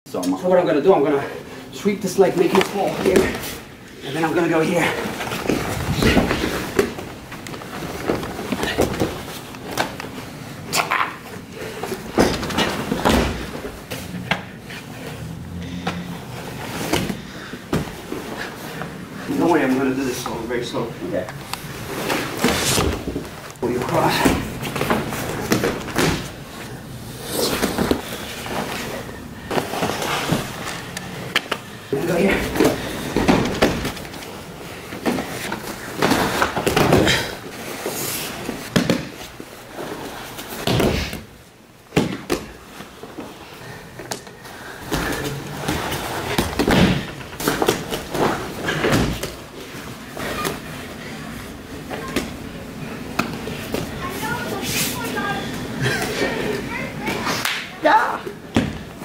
So what I'm gonna do, I'm gonna sweep this leg, make it fall here, and then I'm gonna go here. Don't worry, I'm gonna do this slow, very slow. Okay. Pull you across. Go here.